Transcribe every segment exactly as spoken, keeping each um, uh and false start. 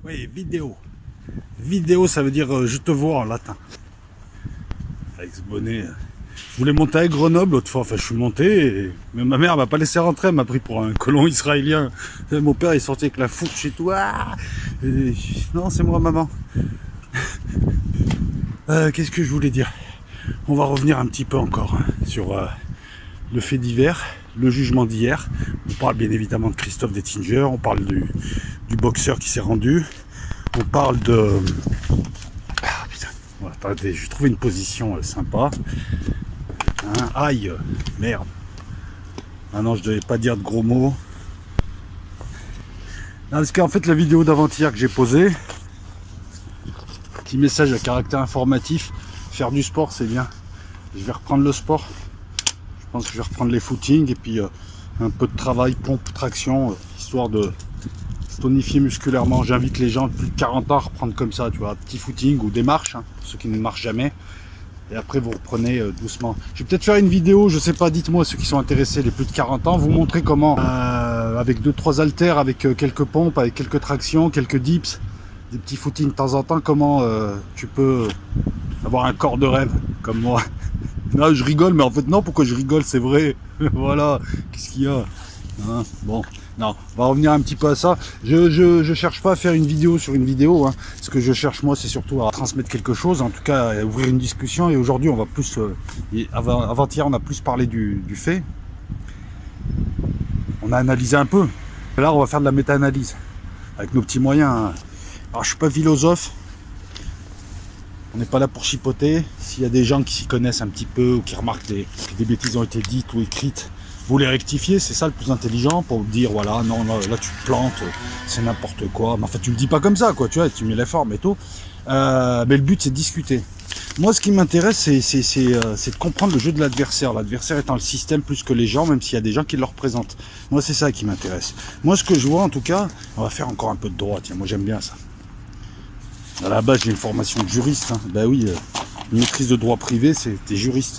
Oui, vidéo. Vidéo, ça veut dire euh, je te vois en latin. Avec ce bonnet. euh. Je voulais monter à Grenoble l'autre fois, enfin je suis monté, et... mais ma mère m'a pas laissé rentrer, elle m'a pris pour un colon israélien. Et mon père il sortait avec la fourche et tout. Ah et... Non, c'est moi maman. euh, Qu'est-ce que je voulais dire? On va revenir un petit peu encore hein, sur euh, le fait divers, le jugement d'hier. On parle bien évidemment de Christophe Dettinger, on parle du, du boxeur qui s'est rendu, on parle de... Ah putain, bon, attendez, je vais trouver une position euh, sympa. Hein, aïe, merde. Ah non, je devais pas dire de gros mots. Non, parce qu'en fait, la vidéo d'avant-hier que j'ai posée, petit message à caractère informatif, faire du sport, c'est bien. Je vais reprendre le sport. Je pense que je vais reprendre les footings et puis euh, un peu de travail, pompe, traction, euh, histoire de se tonifier musculairement. J'invite les gens de plus de quarante ans à reprendre comme ça, tu vois, petit footing ou des marches, hein, pour ceux qui ne marchent jamais. Et après vous reprenez euh, doucement. Je vais peut-être faire une vidéo, je sais pas, dites-moi ceux qui sont intéressés, les plus de quarante ans, vous montrer comment, euh, avec deux trois haltères, avec euh, quelques pompes, avec quelques tractions, quelques dips, des petits footings de temps en temps, comment euh, tu peux avoir un corps de rêve, comme moi. Non, je rigole, mais en fait non, pourquoi je rigole, c'est vrai. Voilà, qu'est-ce qu'il y a hein. Bon, non, on va revenir un petit peu à ça. Je, je, je cherche pas à faire une vidéo sur une vidéo. Hein. Ce que je cherche moi, c'est surtout à transmettre quelque chose, en tout cas à ouvrir une discussion. Et aujourd'hui, on va plus, euh, avant, avant-hier, on a plus parlé du, du fait. On a analysé un peu. Et là, on va faire de la méta-analyse avec nos petits moyens. Hein. Alors, je suis pas philosophe. On n'est pas là pour chipoter. S'il y a des gens qui s'y connaissent un petit peu ou qui remarquent des, que des bêtises ont été dites ou écrites, vous les rectifiez, c'est ça le plus intelligent pour dire voilà, non, là, là tu te plantes, c'est n'importe quoi. Mais en fait, tu le dis pas comme ça, quoi, tu vois, tu mets les formes et tout. Euh, mais le but, c'est de discuter. Moi, ce qui m'intéresse, c'est euh, de comprendre le jeu de l'adversaire. L'adversaire étant le système plus que les gens, même s'il y a des gens qui le représentent. Moi, c'est ça qui m'intéresse. Moi, ce que je vois, en tout cas, on va faire encore un peu de droit. Tiens, moi, j'aime bien ça. À la base, j'ai une formation de juriste. Hein. Ben oui, euh, une maîtrise de droit privé, c'est t'es juriste.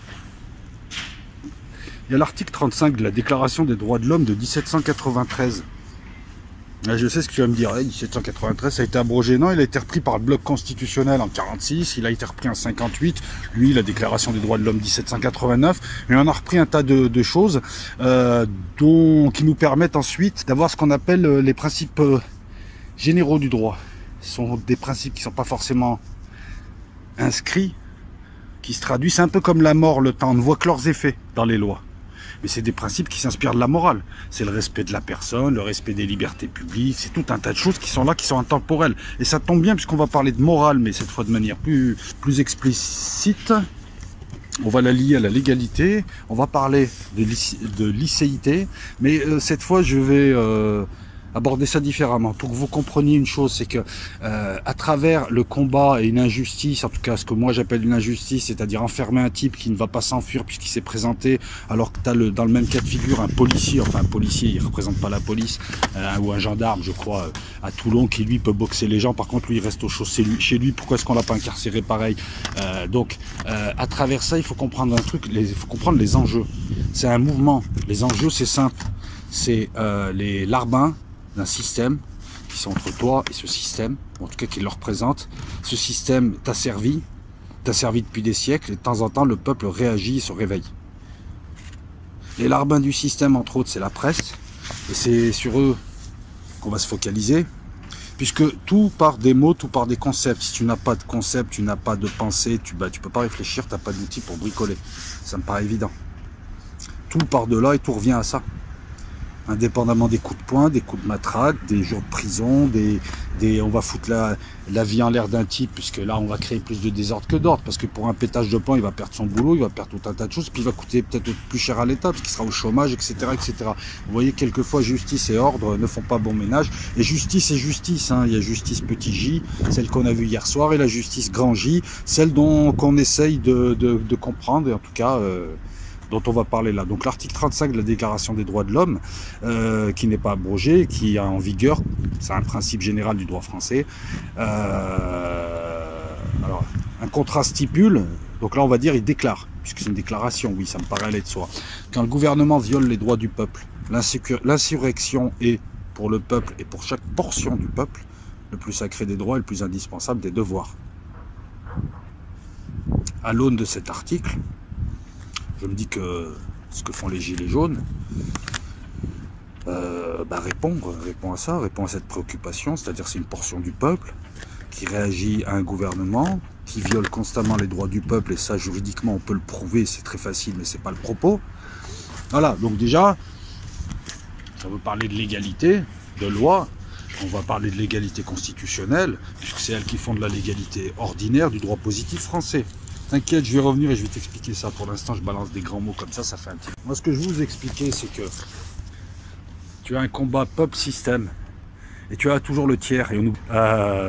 Il y a l'article trente-cinq de la Déclaration des droits de l'homme de mille sept cent quatre-vingt-treize. Là, je sais ce que tu vas me dire. mille sept cent quatre-vingt-treize, ça a été abrogé. Non, il a été repris par le bloc constitutionnel en quarante-six. Il a été repris en cinquante-huit. Lui, la Déclaration des droits de l'homme mille sept cent quatre-vingt-neuf. Et on a repris un tas de, de choses euh, dont, qui nous permettent ensuite d'avoir ce qu'on appelle les principes euh, généraux du droit. Ce sont des principes qui ne sont pas forcément inscrits, qui se traduisent un peu comme la mort, le temps. On ne voit que leurs effets dans les lois. Mais c'est des principes qui s'inspirent de la morale. C'est le respect de la personne, le respect des libertés publiques, c'est tout un tas de choses qui sont là, qui sont intemporelles. Et ça tombe bien puisqu'on va parler de morale, mais cette fois de manière plus, plus explicite. On va la lier à la légalité, on va parler de, lycé, de licéité, mais euh, cette fois je vais... Euh, aborder ça différemment pour que vous compreniez une chose, c'est que euh, à travers le combat et une injustice, en tout cas ce que moi j'appelle une injustice, c'est-à-dire enfermer un type qui ne va pas s'enfuir puisqu'il s'est présenté, alors que tu as le, dans le même cas de figure un policier, enfin un policier, il représente pas la police, euh, ou un gendarme je crois, à Toulon, qui lui peut boxer les gens, par contre lui il reste au chaud chez lui, pourquoi est-ce qu'on l'a pas incarcéré pareil euh, donc euh, à travers ça il faut comprendre un truc, il faut comprendre les enjeux, c'est un mouvement, les enjeux c'est simple, c'est euh, les larbins d'un système qui sont entre toi et ce système, en tout cas qui le représente. Ce système t'a servi, t'a servi depuis des siècles, et de temps en temps le peuple réagit et se réveille. Les larbins du système, entre autres, c'est la presse, et c'est sur eux qu'on va se focaliser, puisque tout part des mots, tout part des concepts. Si tu n'as pas de concept, tu n'as pas de pensée, tu bah, tu peux pas réfléchir, tu n'as pas d'outils pour bricoler. Ça me paraît évident. Tout part de là et tout revient à ça. Indépendamment des coups de poing, des coups de matraque, des jours de prison, des, des, on va foutre la, la vie en l'air d'un type, puisque là on va créer plus de désordre que d'ordre, parce que pour un pétage de plomb il va perdre son boulot, il va perdre tout un tas de choses, puis il va coûter peut-être plus cher à l'État, parce qu'il sera au chômage, et cetera, et cetera. Vous voyez, quelquefois justice et ordre ne font pas bon ménage, et justice et justice, hein. Il y a justice petit J, celle qu'on a vue hier soir, et la justice grand J, celle dont qu'on essaye de, de, de comprendre, et en tout cas... Euh, dont on va parler là. Donc l'article trente-cinq de la Déclaration des droits de l'homme, euh, qui n'est pas abrogé, qui est en vigueur, c'est un principe général du droit français. Euh, alors, un contrat stipule, donc là on va dire il déclare, puisque c'est une déclaration, oui, ça me paraît aller de soi. Quand le gouvernement viole les droits du peuple, l'insurrection est pour le peuple et pour chaque portion du peuple, le plus sacré des droits et le plus indispensable des devoirs. À l'aune de cet article, je me dis que ce que font les gilets jaunes euh, bah répond, répond à ça, répond à cette préoccupation, c'est-à-dire c'est une portion du peuple qui réagit à un gouvernement qui viole constamment les droits du peuple, et ça juridiquement on peut le prouver, c'est très facile, mais c'est pas le propos. Voilà, donc déjà, si on veut parler de légalité, de loi, on va parler de légalité constitutionnelle, puisque c'est elle qui fonde la légalité ordinaire du droit positif français. T'inquiète, je vais revenir et je vais t'expliquer ça. Pour l'instant, je balance des grands mots comme ça, ça fait un petit... Moi, ce que je vais vous expliquer, c'est que tu as un combat peuple-système, et tu as toujours le tiers. Et on... euh...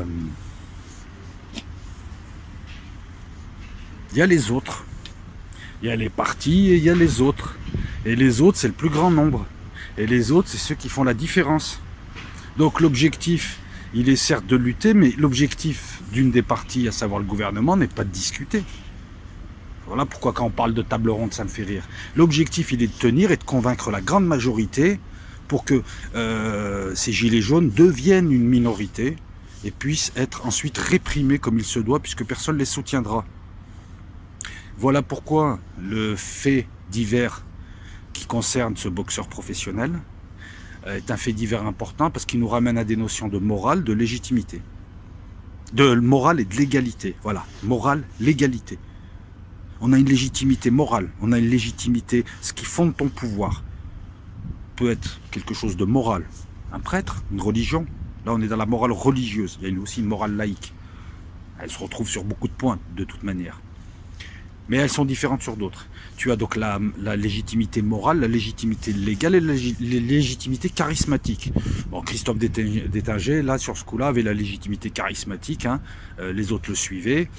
Il y a les autres. Il y a les partis et il y a les autres. Et les autres, c'est le plus grand nombre. Et les autres, c'est ceux qui font la différence. Donc l'objectif, il est certes de lutter, mais l'objectif d'une des parties, à savoir le gouvernement, n'est pas de discuter. Voilà pourquoi quand on parle de table ronde, ça me fait rire. L'objectif, il est de tenir et de convaincre la grande majorité pour que euh, ces gilets jaunes deviennent une minorité et puissent être ensuite réprimés comme il se doit, puisque personne ne les soutiendra. Voilà pourquoi le fait divers qui concerne ce boxeur professionnel est un fait divers important, parce qu'il nous ramène à des notions de morale, de légitimité. De morale et de légalité. Voilà, morale, légalité. On a une légitimité morale, on a une légitimité, ce qui fonde ton pouvoir peut être quelque chose de moral. Un prêtre, une religion, là on est dans la morale religieuse, il y a aussi une morale laïque. Elle se retrouve sur beaucoup de points, de toute manière. Mais elles sont différentes sur d'autres. Tu as donc la, la légitimité morale, la légitimité légale et la légitimité charismatique. Bon, Christophe d'Étinger, là, sur ce coup-là, avait la légitimité charismatique, hein. Euh, les autres le suivaient.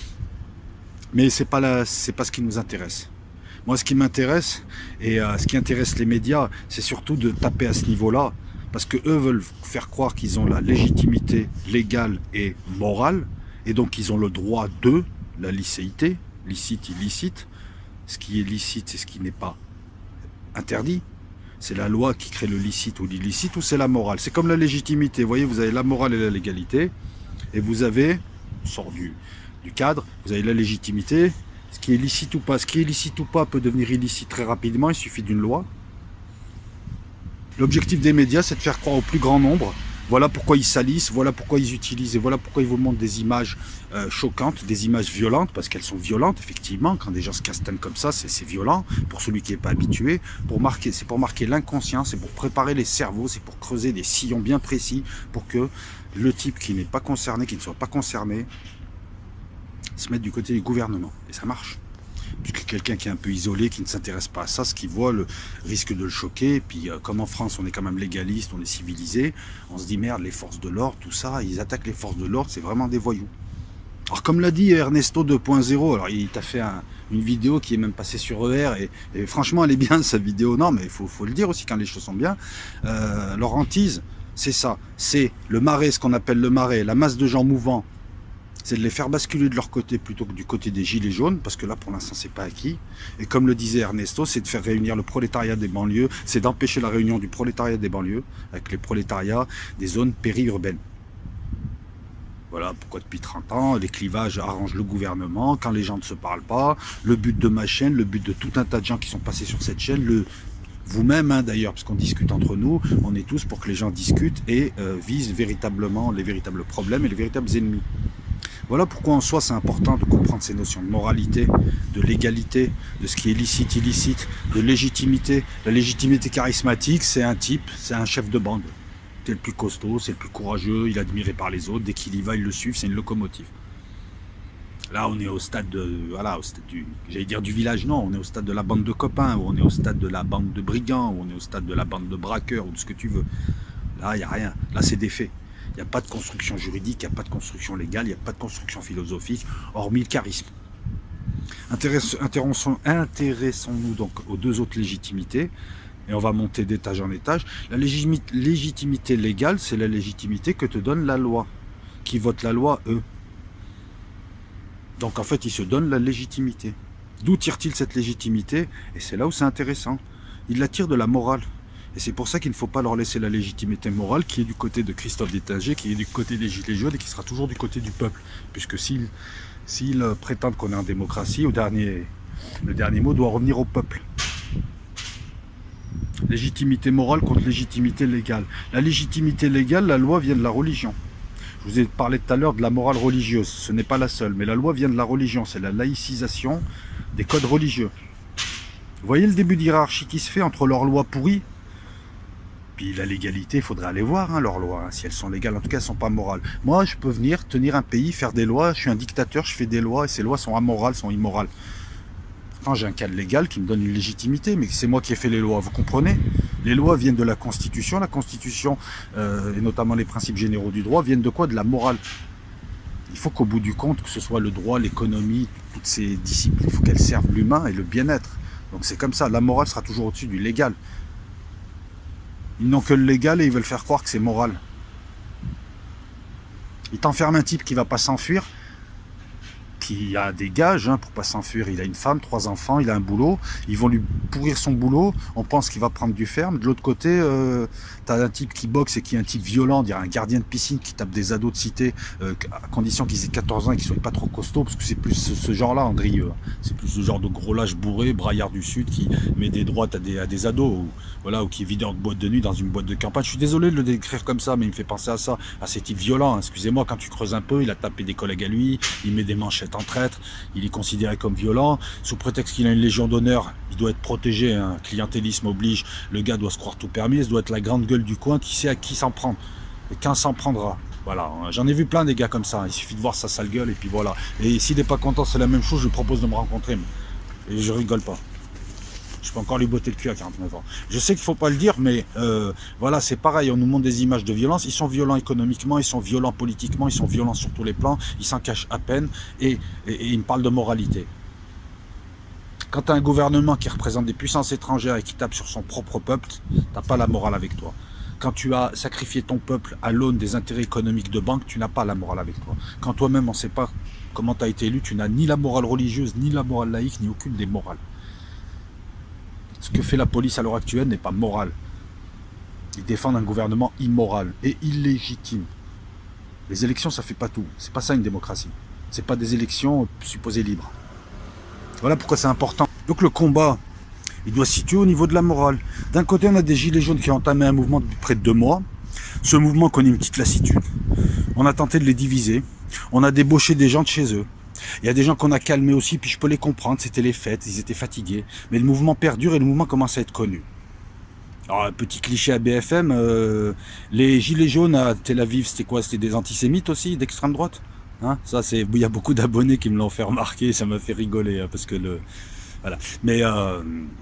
Mais c'est pas la, c'est pas ce qui nous intéresse. Moi, ce qui m'intéresse, et euh, ce qui intéresse les médias, c'est surtout de taper à ce niveau-là, parce que eux veulent faire croire qu'ils ont la légitimité légale et morale, et donc ils ont le droit de la licéité, licite, illicite. Ce qui est licite, c'est ce qui n'est pas interdit. C'est la loi qui crée le licite ou l'illicite, ou c'est la morale. C'est comme la légitimité. Vous voyez, vous avez la morale et la légalité, et vous avez, on sort du, du cadre, vous avez la légitimité. Ce qui est licite ou pas, ce qui est licite ou pas peut devenir illicite très rapidement, il suffit d'une loi. L'objectif des médias, c'est de faire croire au plus grand nombre. Voilà pourquoi ils salissent, voilà pourquoi ils utilisent, et voilà pourquoi ils vous montrent des images euh, choquantes, des images violentes, parce qu'elles sont violentes, effectivement. Quand des gens se castannent comme ça, c'est violent, pour celui qui n'est pas habitué. Pour marquer, c'est pour marquer l'inconscient, c'est pour préparer les cerveaux, c'est pour creuser des sillons bien précis, pour que le type qui n'est pas concerné, qui ne soit pas concerné, se mette du côté du gouvernement. Et ça marche. Puisque quelqu'un qui est un peu isolé, qui ne s'intéresse pas à ça, ce qu'il voit le risque de le choquer. Et puis euh, comme en France on est quand même légaliste, on est civilisé, on se dit merde, les forces de l'ordre, tout ça, ils attaquent les forces de l'ordre, c'est vraiment des voyous. Alors comme l'a dit Ernesto deux point zéro, alors il t'a fait un, une vidéo qui est même passée sur E R, et, et franchement elle est bien cette vidéo, non mais il faut, faut le dire aussi quand les choses sont bien. Euh, leur hantise, c'est ça, c'est le marais, ce qu'on appelle le marais, la masse de gens mouvants, c'est de les faire basculer de leur côté plutôt que du côté des gilets jaunes, parce que là pour l'instant c'est pas acquis. Et comme le disait Ernesto, c'est de faire réunir le prolétariat des banlieues, c'est d'empêcher la réunion du prolétariat des banlieues avec les prolétariats des zones périurbaines. Voilà pourquoi depuis trente ans, les clivages arrangent le gouvernement, quand les gens ne se parlent pas, le but de ma chaîne, le but de tout un tas de gens qui sont passés sur cette chaîne, le vous-même hein, d'ailleurs, parce qu'on discute entre nous, on est tous pour que les gens discutent et euh, visent véritablement les véritables problèmes et les véritables ennemis. Voilà pourquoi en soi c'est important de comprendre ces notions de moralité, de légalité, de ce qui est licite, illicite, de légitimité. La légitimité charismatique, c'est un type, c'est un chef de bande. C'est le plus costaud, c'est le plus courageux, il est admiré par les autres, dès qu'il y va, ils le suivent, c'est une locomotive. Là, on est au stade de, voilà, au stade du, j'allais dire du village, non, on est au stade de la bande de copains, ou on est au stade de la bande de brigands, ou on est au stade de la bande de braqueurs, ou de ce que tu veux. Là, il n'y a rien. Là, c'est des faits. Il n'y a pas de construction juridique, il n'y a pas de construction légale, il n'y a pas de construction philosophique, hormis le charisme. Intéressons-nous intéressons donc aux deux autres légitimités, et on va monter d'étage en étage. La légitimité légale, c'est la légitimité que te donne la loi. Qui vote la loi, eux. Donc en fait, ils se donnent la légitimité. D'où tire-t-il cette légitimité? Et c'est là où c'est intéressant. Il la tire de la morale. Et c'est pour ça qu'il ne faut pas leur laisser la légitimité morale qui est du côté de Christophe Détinger, qui est du côté des Gilets jaunes et qui sera toujours du côté du peuple. Puisque s'ils s'ils prétendent qu'on est en démocratie, au dernier, le dernier mot doit revenir au peuple. Légitimité morale contre légitimité légale. La légitimité légale, la loi vient de la religion. Je vous ai parlé tout à l'heure de la morale religieuse. Ce n'est pas la seule, mais la loi vient de la religion. C'est la laïcisation des codes religieux. Vous voyez le début d'hierarchie qui se fait entre leurs lois pourries. Puis la légalité, il faudrait aller voir hein, leurs lois, hein, si elles sont légales. En tout cas, elles ne sont pas morales. Moi, je peux venir tenir un pays, faire des lois. Je suis un dictateur, je fais des lois et ces lois sont amorales, sont immorales. Pourtant, j'ai un cadre légal qui me donne une légitimité, mais c'est moi qui ai fait les lois, vous comprenez? Les lois viennent de la Constitution. La Constitution, euh, et notamment les principes généraux du droit, viennent de quoi? De la morale. Il faut qu'au bout du compte, que ce soit le droit, l'économie, toutes ces disciplines, il faut qu'elles servent l'humain et le bien-être. Donc c'est comme ça, la morale sera toujours au-dessus du légal. Ils n'ont que le légal et ils veulent faire croire que c'est moral. Ils t'enferment un type qui ne va pas s'enfuir, qui a des gages hein, pour pas s'enfuir. Il a une femme, trois enfants, il a un boulot. Ils vont lui pourrir son boulot. On pense qu'il va prendre du ferme. De l'autre côté, euh, tu as un type qui boxe et qui est un type violent, on dirait un gardien de piscine qui tape des ados de cité, euh, à condition qu'ils aient quatorze ans et qu'ils soient pas trop costauds, parce que c'est plus ce, ce genre-là, Andrieux. C'est plus ce genre de gros lâche bourré, braillard du Sud, qui met des droites à des, à des ados, ou, voilà, ou qui est videur de boîte de nuit dans une boîte de campagne. Je suis désolé de le décrire comme ça, mais il me fait penser à ça, à ces types violents. Excusez-moi, quand tu creuses un peu, il a tapé des collègues à lui, il met des manchettes en traître, il est considéré comme violent, sous prétexte qu'il a une légion d'honneur, il doit être protégé, hein. Clientélisme oblige, le gars doit se croire tout permis, ça doit être la grande gueule du coin qui sait à qui s'en prendre, et quand s'en prendra. Voilà, j'en ai vu plein des gars comme ça, il suffit de voir sa sale gueule, et puis voilà. Et s'il n'est pas content, c'est la même chose, je lui propose de me rencontrer, et je rigole pas. Je peux encore lui botter le cul à quarante-neuf ans. Je sais qu'il ne faut pas le dire, mais euh, voilà, c'est pareil, on nous montre des images de violence. Ils sont violents économiquement, ils sont violents politiquement, ils sont violents sur tous les plans, ils s'en cachent à peine, et, et, et ils me parlent de moralité. Quand tu as un gouvernement qui représente des puissances étrangères et qui tape sur son propre peuple, tu n'as pas la morale avec toi. Quand tu as sacrifié ton peuple à l'aune des intérêts économiques de banque, tu n'as pas la morale avec toi. Quand toi-même, on ne sait pas comment tu as été élu, tu n'as ni la morale religieuse, ni la morale laïque, ni aucune des morales. Ce que fait la police à l'heure actuelle n'est pas moral. Ils défendent un gouvernement immoral et illégitime. Les élections, ça fait pas tout. C'est pas ça une démocratie. C'est pas des élections supposées libres. Voilà pourquoi c'est important. Donc le combat, il doit se situer au niveau de la morale. D'un côté, on a des gilets jaunes qui ont entamé un mouvement depuis près de deux mois. Ce mouvement connaît une petite lassitude. On a tenté de les diviser. On a débauché des gens de chez eux. Il y a des gens qu'on a calmés aussi, puis je peux les comprendre, c'était les fêtes, ils étaient fatigués. Mais le mouvement perdure et le mouvement commence à être connu. Alors, un petit cliché à B F M, euh, les gilets jaunes à Tel Aviv, c'était quoi? C'était des antisémites aussi, d'extrême droite hein. Ça, c'est, il y a beaucoup d'abonnés qui me l'ont fait remarquer, ça m'a fait rigoler, hein, parce que le... Voilà. Mais... Euh,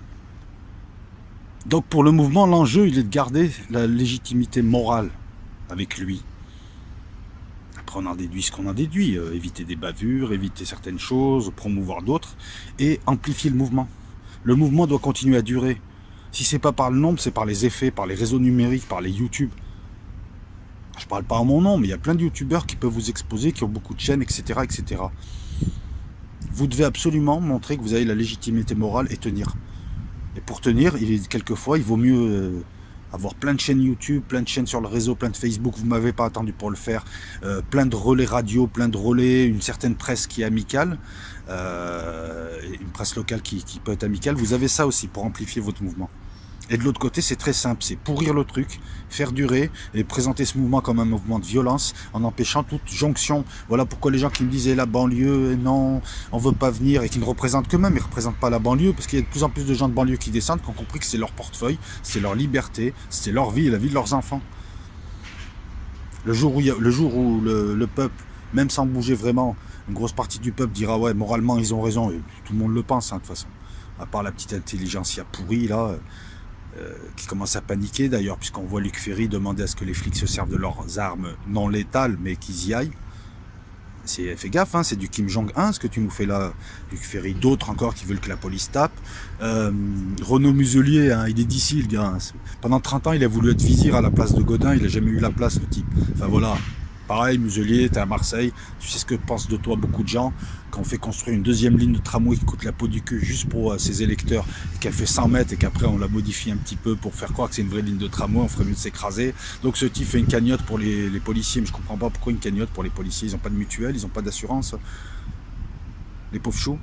donc pour le mouvement, l'enjeu, il est de garder la légitimité morale avec lui. Après, on en déduit ce qu'on en déduit, euh, éviter des bavures, éviter certaines choses, promouvoir d'autres, et amplifier le mouvement. Le mouvement doit continuer à durer. Si c'est pas par le nombre, c'est par les effets, par les réseaux numériques, par les YouTube. Je parle pas en mon nom, mais il y a plein de youtubeurs qui peuvent vous exposer, qui ont beaucoup de chaînes, et cetera, et cetera. Vous devez absolument montrer que vous avez la légitimité morale et tenir. Et pour tenir, il est, quelquefois, il vaut mieux... Euh, avoir plein de chaînes YouTube, plein de chaînes sur le réseau, plein de Facebook, vous ne m'avez pas attendu pour le faire, euh, plein de relais radio, plein de relais, une certaine presse qui est amicale, euh, une presse locale qui, qui peut être amicale, vous avez ça aussi pour amplifier votre mouvement. Et de l'autre côté, c'est très simple, c'est pourrir le truc, faire durer et présenter ce mouvement comme un mouvement de violence en empêchant toute jonction. Voilà pourquoi les gens qui me disaient la banlieue, non, on veut pas venir et qui ne représentent qu'eux-mêmes, ils ne représentent pas la banlieue parce qu'il y a de plus en plus de gens de banlieue qui descendent, qui ont compris que c'est leur portefeuille, c'est leur liberté, c'est leur vie et la vie de leurs enfants. Le jour où, il y a, le, jour où le, le peuple, même sans bouger vraiment, une grosse partie du peuple dira ouais, moralement ils ont raison, et tout le monde le pense hein, de toute façon, à part la petite intelligentsia pourrie là. Euh, qui commence à paniquer d'ailleurs, puisqu'on voit Luc Ferry demander à ce que les flics se servent de leurs armes non létales, mais qu'ils y aillent. C'est, fais gaffe, hein, c'est du Kim Jong-un ce que tu nous fais là, Luc Ferry. D'autres encore qui veulent que la police tape. Euh, Renaud Muselier, hein, il est d'ici le gars. Hein. Pendant trente ans, il a voulu être vizir à la place de Godin, il n'a jamais eu la place le type. Enfin voilà. Pareil, Muselier, tu es à Marseille, tu sais ce que pensent de toi beaucoup de gens. Quand on fait construire une deuxième ligne de tramway qui coûte la peau du cul juste pour euh, ses électeurs, et qu'elle fait cent mètres et qu'après on la modifie un petit peu pour faire croire que c'est une vraie ligne de tramway, on ferait mieux de s'écraser. Donc ce type fait une cagnotte pour les, les policiers, mais je comprends pas pourquoi une cagnotte pour les policiers. Ils n'ont pas de mutuelle, ils n'ont pas d'assurance. Les pauvres choux.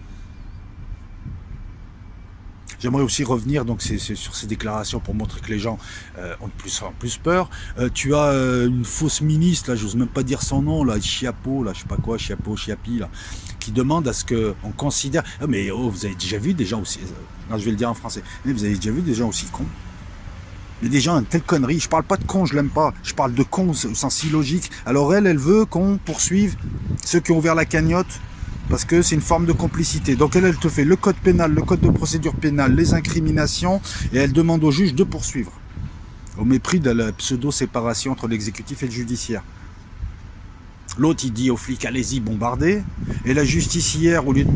J'aimerais aussi revenir donc c'est sur ces déclarations pour montrer que les gens euh, ont de plus en plus peur. Euh, tu as euh, une fausse ministre, là, j'ose même pas dire son nom, là, Chiappo, là, je sais pas quoi, Chiappo, Chiapi, là, qui demande à ce qu'on considère. Ah, mais oh, vous avez déjà vu des gens aussi. Non, je vais le dire en français. Mais vous avez déjà vu des gens aussi cons. Mais des gens, une telle connerie. Je parle pas de cons, je l'aime pas. Je parle de cons au sens illogique. Alors elle, elle veut qu'on poursuive ceux qui ont ouvert la cagnotte. Parce que c'est une forme de complicité. Donc elle, elle te fait le code pénal, le code de procédure pénale, les incriminations, et elle demande au juge de poursuivre. Au mépris de la pseudo-séparation entre l'exécutif et le judiciaire. L'autre, il dit aux flics, allez-y, bombardez. Et la justicière, au lieu,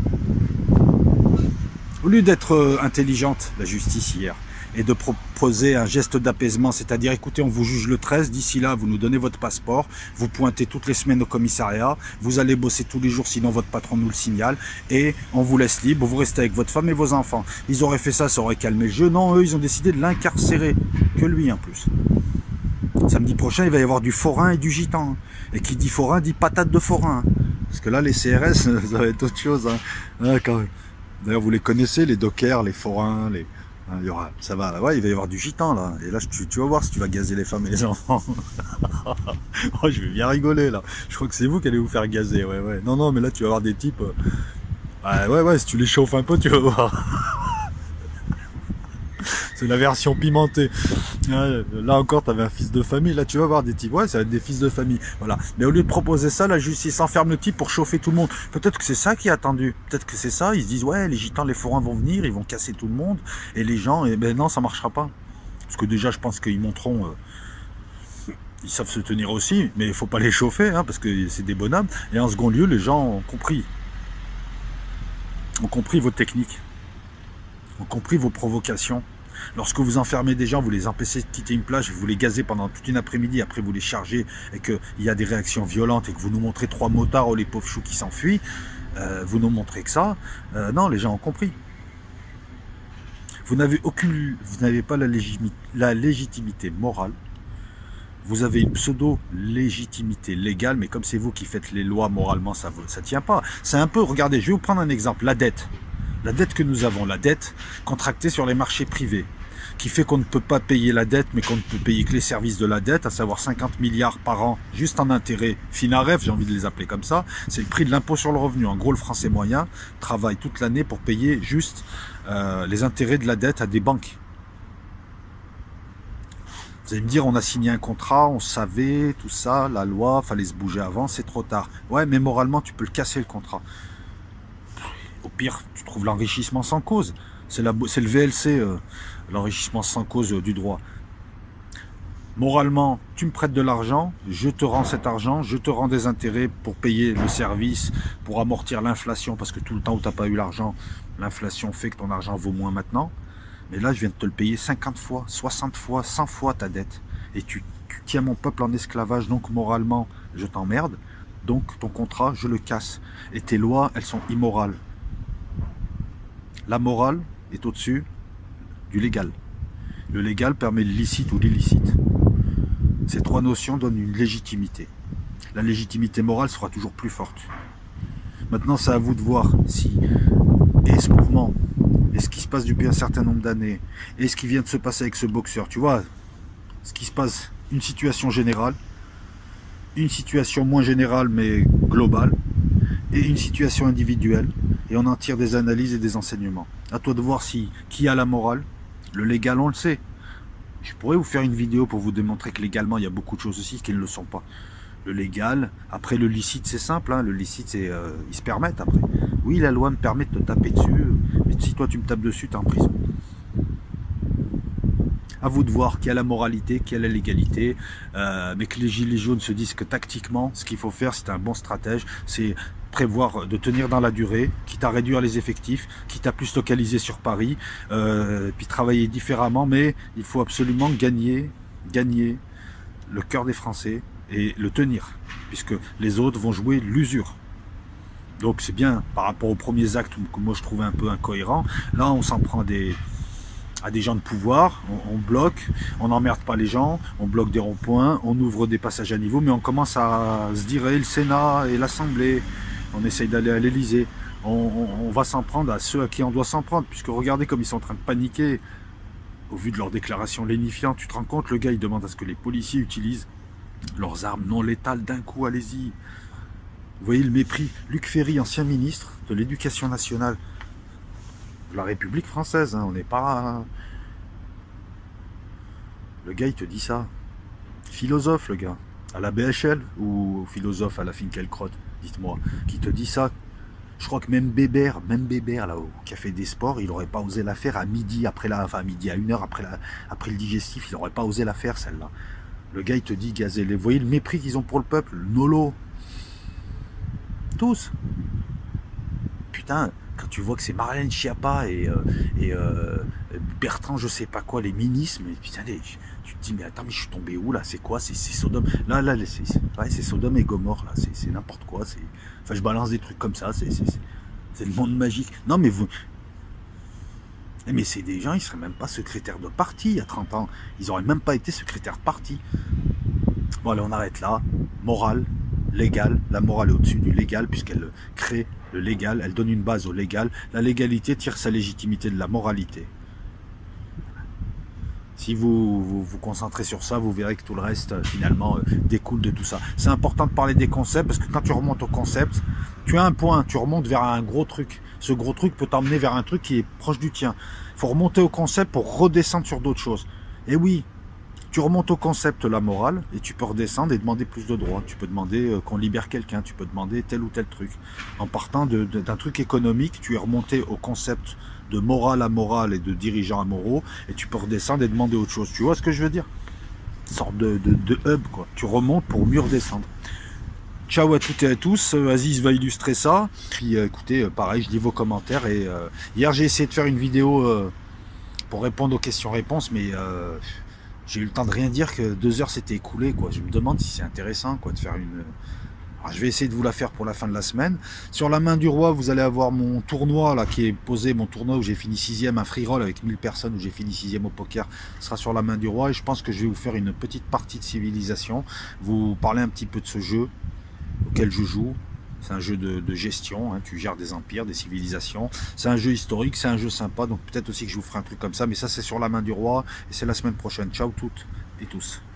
au lieu d'être intelligente, la justicière, et de proposer un geste d'apaisement, c'est-à-dire, écoutez, on vous juge le treize, d'ici là, vous nous donnez votre passeport, vous pointez toutes les semaines au commissariat, vous allez bosser tous les jours, sinon votre patron nous le signale, et on vous laisse libre, vous restez avec votre femme et vos enfants. Ils auraient fait ça, ça aurait calmé le jeu. Non, eux, ils ont décidé de l'incarcérer, que lui en plus. Samedi prochain, il va y avoir du forain et du gitan. Et qui dit forain, dit patate de forain. Parce que là, les C R S, ça va être autre chose. Hein. D'ailleurs, vous les connaissez, les dockers, les forains, les... Il y aura, ça va, là, ouais, il va y avoir du gitan là. Et là, tu, tu vas voir si tu vas gazer les femmes et les enfants. Oh, je vais bien rigoler là. Je crois que c'est vous qui allez vous faire gazer. Ouais, ouais. Non, non, mais là, tu vas avoir des types. Euh... Ouais, ouais, ouais. Si tu les chauffes un peu, tu vas voir. C'est la version pimentée. Là encore, tu avais un fils de famille. Là, tu vas voir des types. Ouais, ça va être des fils de famille. Voilà. Mais au lieu de proposer ça, la justice enferme le type pour chauffer tout le monde. Peut-être que c'est ça qui est attendu. Peut-être que c'est ça. Ils se disent, ouais, les gitans, les forains vont venir, ils vont casser tout le monde. Et les gens, et ben non, ça marchera pas. Parce que déjà, je pense qu'ils montreront. Euh, ils savent se tenir aussi, mais il faut pas les chauffer, hein, parce que c'est des bonhommes. Et en second lieu, les gens ont compris. Ont compris vos techniques. Ont compris vos provocations. Lorsque vous enfermez des gens, vous les empêchez de quitter une plage, vous les gazez pendant toute une après-midi, après vous les chargez et qu'il y a des réactions violentes et que vous nous montrez trois motards ou les pauvres choux qui s'enfuient, euh, vous nous montrez que ça, euh, non, les gens ont compris. Vous n'avez aucune, vous n'avez pas la, légimi, la légitimité morale, vous avez une pseudo-légitimité légale, mais comme c'est vous qui faites les lois moralement, ça ne tient pas. C'est un peu, regardez, je vais vous prendre un exemple, la dette. La dette que nous avons, la dette contractée sur les marchés privés, qui fait qu'on ne peut pas payer la dette, mais qu'on ne peut payer que les services de la dette, à savoir cinquante milliards par an, juste en intérêt. Finaref, j'ai envie de les appeler comme ça, c'est le prix de l'impôt sur le revenu. En gros, le français moyen travaille toute l'année pour payer juste euh, les intérêts de la dette à des banques. Vous allez me dire, on a signé un contrat, on savait, tout ça, la loi, fallait se bouger avant, c'est trop tard. Ouais, mais moralement, tu peux le casser le contrat. Au pire, tu trouves l'enrichissement sans cause. C'est le V L C, euh, l'enrichissement sans cause euh, du droit. Moralement, tu me prêtes de l'argent, je te rends cet argent, je te rends des intérêts pour payer le service, pour amortir l'inflation, parce que tout le temps où tu n'as pas eu l'argent, l'inflation fait que ton argent vaut moins maintenant. Mais là, je viens de te le payer cinquante fois, soixante fois, cent fois ta dette. Et tu, tu tiens mon peuple en esclavage, donc moralement, je t'emmerde. Donc ton contrat, je le casse. Et tes lois, elles sont immorales. La morale est au-dessus du légal. Le légal permet le licite ou l'illicite. Ces trois notions donnent une légitimité. La légitimité morale sera toujours plus forte. Maintenant, c'est à vous de voir si et ce mouvement, et ce qui se passe depuis un certain nombre d'années, et ce qui vient de se passer avec ce boxeur, tu vois, ce qui se passe, une situation générale, une situation moins générale mais globale, et une situation individuelle, et on en tire des analyses et des enseignements. À toi de voir si qui a la morale. Le légal, on le sait. Je pourrais vous faire une vidéo pour vous démontrer que légalement, il y a beaucoup de choses aussi qui ne le sont pas. Le légal, après le licite, c'est simple, hein, le licite, c'est euh, ils se permettent après. Oui, la loi me permet de te taper dessus, mais si toi tu me tapes dessus, tu es en prison. À vous de voir qui a la moralité, qui a la légalité, euh, mais que les gilets jaunes se disent que tactiquement, ce qu'il faut faire, c'est un bon stratège, c'est prévoir de tenir dans la durée, quitte à réduire les effectifs, quitte à plus localiser sur Paris, euh, puis travailler différemment, mais il faut absolument gagner, gagner le cœur des Français, et le tenir, puisque les autres vont jouer l'usure. Donc c'est bien par rapport aux premiers actes que moi je trouvais un peu incohérents. Là on s'en prend des, à des gens de pouvoir, on, on bloque, on n'emmerde pas les gens, on bloque des ronds-points, on ouvre des passages à niveau, mais on commence à se dire, eh, le Sénat et l'Assemblée, on essaye d'aller à l'Élysée, on, on, on va s'en prendre à ceux à qui on doit s'en prendre, puisque regardez comme ils sont en train de paniquer au vu de leur déclaration lénifiante. Tu te rends compte, le gars il demande à ce que les policiers utilisent leurs armes non létales d'un coup, allez-y. Vous voyez le mépris. Luc Ferry, ancien ministre de l'Éducation nationale de la République française, hein, on n'est pas... Le gars il te dit ça. Philosophe le gars, à la B H L ou philosophe à la Finkielkraut, dites-moi, qui te dit ça. Je crois que même Bébert, même Bébert là au café des sports, il n'aurait pas osé la faire à midi après la, enfin à midi à une heure après la, après le digestif, il n'aurait pas osé la faire celle-là. Le gars il te dit gazer. Vous voyez le mépris qu'ils ont pour le peuple, le nolo. Tous. Putain, quand tu vois que c'est Marlène Schiappa et, euh, et euh, Bertrand je sais pas quoi, les ministres, mais putain, les, tu te dis mais attends mais je suis tombé où là, c'est quoi, c'est Sodome, là là c'est ouais, c'est Sodome et Gomorre là, c'est n'importe quoi, c'est, enfin je balance des trucs comme ça, c'est c'est le monde magique. Non mais vous, mais c'est des gens, ils seraient même pas secrétaires de parti il y a trente ans, ils auraient même pas été secrétaires de parti. Bon allez on arrête là, morale, légal, la morale est au-dessus du légal puisqu'elle crée le légal, elle donne une base au légal, la légalité tire sa légitimité de la moralité. Si vous, vous vous concentrez sur ça, vous verrez que tout le reste, finalement, euh, découle de tout ça. C'est important de parler des concepts, parce que quand tu remontes au concept, tu as un point, tu remontes vers un gros truc. Ce gros truc peut t'emmener vers un truc qui est proche du tien. Il faut remonter au concept pour redescendre sur d'autres choses. Et oui, tu remontes au concept, la morale, et tu peux redescendre et demander plus de droits. Tu peux demander euh, qu'on libère quelqu'un, tu peux demander tel ou tel truc. En partant d'un de, de, truc économique, tu es remonté au concept de morale à morale et de dirigeants amoraux, et tu peux redescendre et demander autre chose. Tu vois ce que je veux dire? Une sorte de, de, de hub, quoi. Tu remontes pour mieux redescendre. Ciao à toutes et à tous, Aziz va illustrer ça. Puis euh, écoutez, euh, pareil, je lis vos commentaires. Et euh, hier j'ai essayé de faire une vidéo euh, pour répondre aux questions-réponses, mais euh, j'ai eu le temps de rien dire, que deux heures s'étaient écoulées, quoi. Je me demande si c'est intéressant, quoi, de faire une... Alors, je vais essayer de vous la faire pour la fin de la semaine. Sur la main du roi, vous allez avoir mon tournoi là qui est posé, mon tournoi où j'ai fini sixième, un free roll avec mille personnes où j'ai fini sixième au poker, ce sera sur la main du roi. Et je pense que je vais vous faire une petite partie de civilisation, vous parler un petit peu de ce jeu auquel je joue. C'est un jeu de, de gestion, hein. Tu gères des empires, des civilisations. C'est un jeu historique, c'est un jeu sympa, donc peut-être aussi que je vous ferai un truc comme ça. Mais ça c'est sur la main du roi et c'est la semaine prochaine. Ciao toutes et tous.